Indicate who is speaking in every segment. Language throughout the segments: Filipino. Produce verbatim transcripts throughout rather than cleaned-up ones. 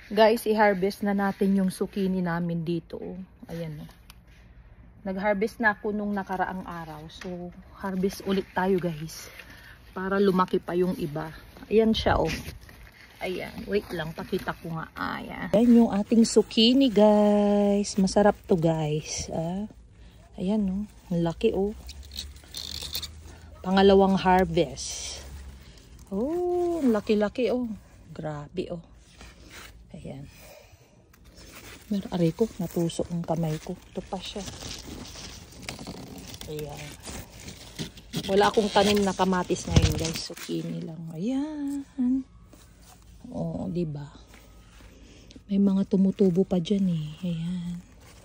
Speaker 1: Guys, i-harvest na natin yung zucchini namin dito. Ayan o. Nag-harvest na ako nung nakaraang araw. So, harvest ulit tayo guys. Para lumaki pa yung iba. Ayan siya o. Ayan. Wait lang. Pakita ko nga. Ayan. Ayan yung ating zucchini guys. Masarap to guys. Ah. Ayan o. Ang laki o. Pangalawang harvest. Oh, laki-laki o. Grabe o. Ayan. Meron, aray ko, natusok ang kamay ko. Ito pa siya. Ayan. Wala akong tanim na kamatis ngayon guys. Zucchini lang. Ayan. Oo, diba? May mga tumutubo pa dyan eh. Ayan.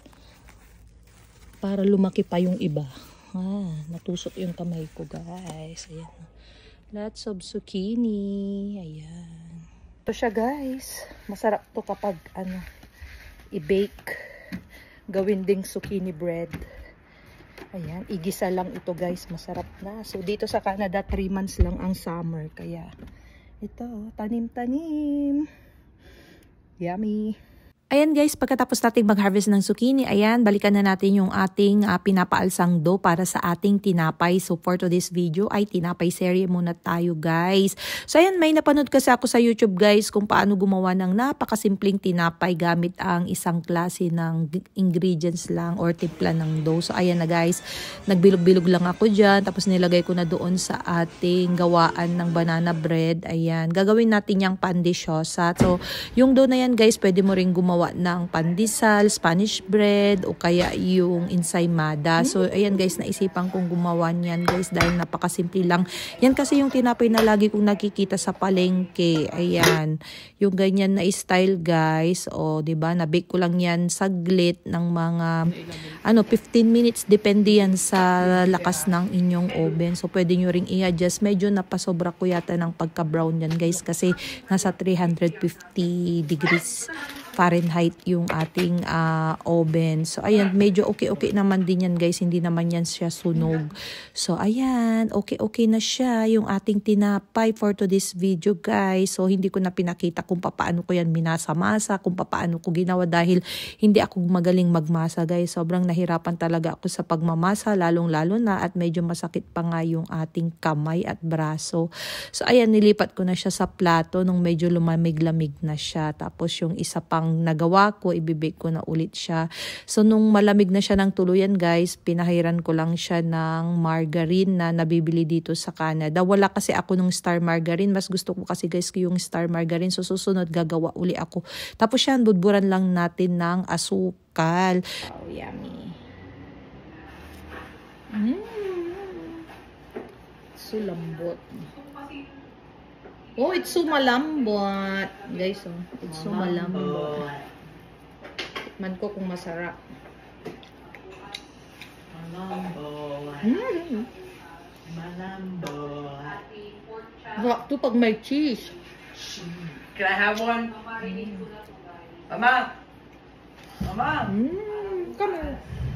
Speaker 1: Para lumaki pa yung iba. Ah, natusok yung kamay ko guys. Ayan. Lots of zucchini. Ayan. Ito siya guys. Masarap to kapag ano, i-bake. Gawin ding zucchini bread. Ayan, igisa lang ito guys. Masarap na. So dito sa Canada, three months lang ang summer. Kaya ito, tanim-tanim. Yummy. Ayan guys, pagkatapos nating mag-harvest ng zucchini, ayan, balikan na natin yung ating uh, pinapaalsang dough para sa ating tinapay. So for today's video ay tinapay serye muna tayo guys. So ayan, may napanood kasi ako sa YouTube guys kung paano gumawa ng napakasimpleng tinapay gamit ang isang klase ng ingredients lang or timpla ng dough. So ayan na guys, nagbilog-bilog lang ako dyan. Tapos nilagay ko na doon sa ating gawaan ng banana bread. Ayan, gagawin natin yung pandesyosa. So yung dough na yan guys, pwede mo rin gumawa ng pandesal, Spanish bread, o kaya yung ensaymada. So, ayan guys, naisipan kong gumawa niyan guys dahil napakasimple lang. Yan kasi yung tinapay na lagi kong nakikita sa palengke. Ayan, yung ganyan na style guys. O, diba, nabake ko lang yan saglit ng mga ano, fifteen minutes. Depende yan sa lakas ng inyong oven. So, pwede nyo ring i-adjust. Medyo napasobra ko yata ng pagka-brown yan guys kasi nasa three hundred fifty degrees Fahrenheit yung ating uh, oven. So, ayan, medyo okay-okay naman din yan guys. Hindi naman yan siya sunog. So, ayan, okay-okay na siya yung ating tinapay for today's video guys. So, hindi ko na pinakita kung paano ko yan minasa-masa, kung paano ko ginawa dahil hindi ako magaling magmasa guys. Sobrang nahirapan talaga ako sa pagmamasa, lalong-lalo na at medyo masakit pa nga yung ating kamay at braso. So, ayan, nilipat ko na siya sa plato nung medyo lumamig-lamig na siya. Tapos, yung isa pang nagawa ko, ibibake ko na ulit siya. So, nung malamig na siya ng tuluyan guys, pinahiran ko lang siya ng margarine na nabibili dito sa Canada. Wala kasi ako nung star margarine. Mas gusto ko kasi guys yung star margarine. So, susunod gagawa uli ako. Tapos yan, budburan lang natin ng asukal. Oh, yummy. Mm. So, lambot. Oh, it's so malambot. Guys, oh. It's so malambot. Tikman ko kung masarap. Malambot. Mm. Malambot. Rock to pag may cheese.
Speaker 2: Can I have one? Mm. Mama! Mama!
Speaker 1: Mm, come here.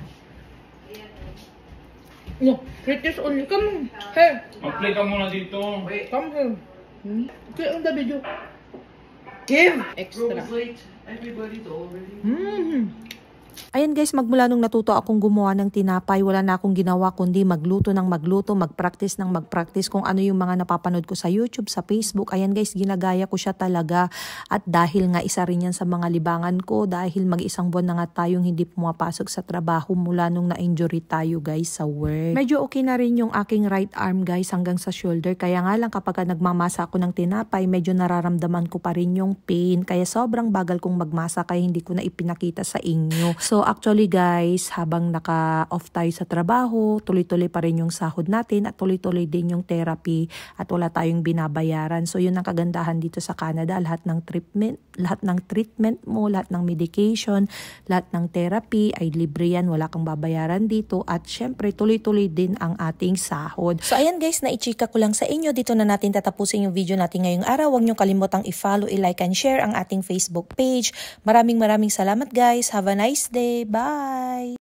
Speaker 1: No, British only. Come here.
Speaker 3: Mag-play ka muna dito.
Speaker 2: Wait.
Speaker 1: Come here. Hmm? Okay, on the video. Give! Extra.
Speaker 2: Bro, it's late. Everybody's already.
Speaker 1: Mm.
Speaker 4: Ayan guys, magmula nung natuto akong gumawa ng tinapay, wala na akong ginawa kundi magluto ng magluto, mag-practice ng mag-practice kung ano yung mga napapanood ko sa YouTube, sa Facebook. Ayan guys, ginagaya ko siya talaga. At dahil nga isa rin yan sa mga libangan ko, dahil mag-isang buwan na nga tayong hindi pumapasok sa trabaho mula nung na-injury tayo guys sa work. Medyo okay na rin yung aking right arm guys hanggang sa shoulder. Kaya nga lang kapag nagmamasa ako ng tinapay, medyo nararamdaman ko pa rin yung pain. Kaya sobrang bagal kong magmasa kaya hindi ko na ipinakita sa inyo. So actually guys, habang naka-off tayo sa trabaho, tuloy-tuloy pa rin yung sahod natin at tuloy-tuloy din yung therapy at wala tayong binabayaran. So yun ang kagandahan dito sa Canada, lahat ng treatment, lahat ng treatment mo, lahat ng medication, lahat ng therapy ay libre yan, wala kang babayaran dito at syempre tuloy-tuloy din ang ating sahod. So ayan guys, naichika ko lang sa inyo, dito na natin tatapusin yung video natin ngayong araw. Huwag nyo kalimutang i-follow, i-like and share ang ating Facebook page. Maraming maraming salamat guys. Have a nice day. Bye!